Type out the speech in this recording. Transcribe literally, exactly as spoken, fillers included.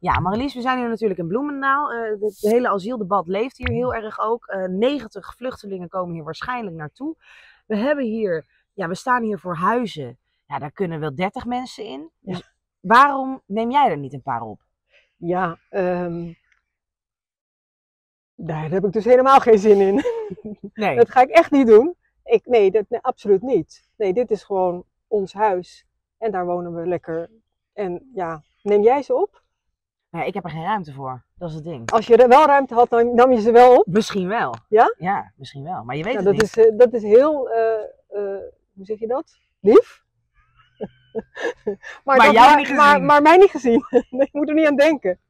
Ja, Marlies, we zijn hier natuurlijk in Bloemendaal. Uh, het hele asieldebat leeft hier heel erg ook. Uh, negentig vluchtelingen komen hier waarschijnlijk naartoe. We hebben hier, ja, we staan hier voor huizen. Ja, daar kunnen wel dertig mensen in. Dus ja. Waarom neem jij er niet een paar op? Ja, um, daar heb ik dus helemaal geen zin in. Nee. Dat ga ik echt niet doen. Ik, nee, dat, nee, absoluut niet. Nee, dit is gewoon ons huis. En daar wonen we lekker. En ja, neem jij ze op? Ja, ik heb er geen ruimte voor. Dat is het ding. Als je er wel ruimte had, dan nam je ze wel op? Misschien wel. Ja? Ja, misschien wel. Maar je weet ja, het dat niet. Is, uh, dat is heel, uh, uh, hoe zeg je dat? Lief? maar, maar, dat, jou maar, niet gezien. Maar, maar mij niet gezien. Ik moet er niet aan denken.